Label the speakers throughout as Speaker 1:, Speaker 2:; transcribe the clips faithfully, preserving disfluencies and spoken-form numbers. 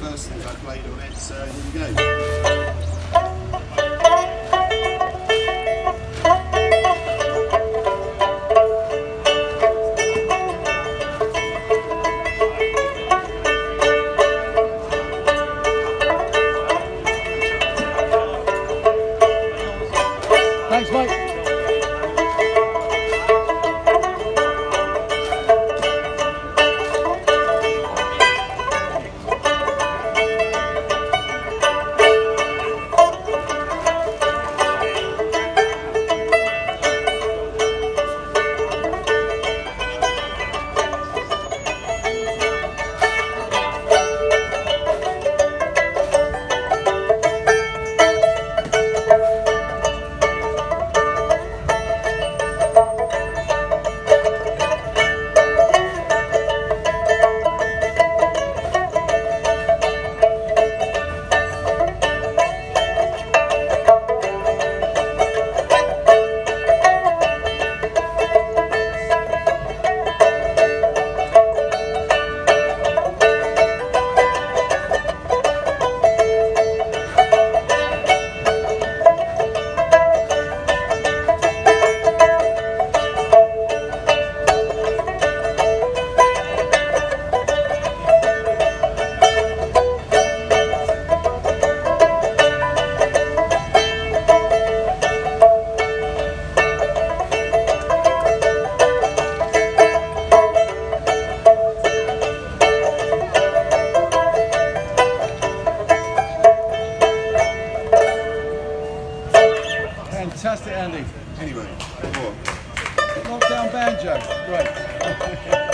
Speaker 1: first things I played on it, so here we go.
Speaker 2: Thanks, mate. Fantastic, Andy.
Speaker 1: Anyway, more.
Speaker 2: Lockdown banjo. Great.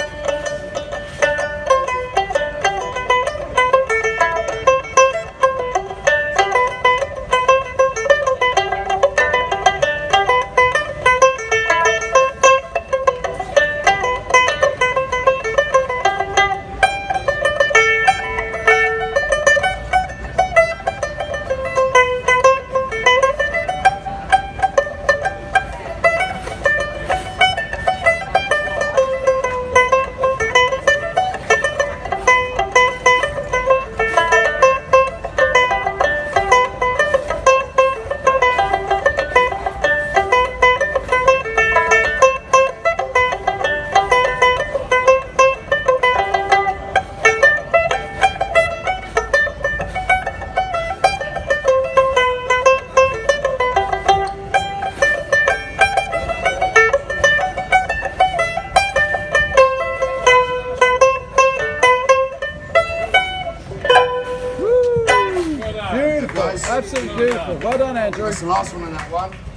Speaker 2: Beautiful, absolutely beautiful. Well done, Andrew.
Speaker 1: That's the last one on that one.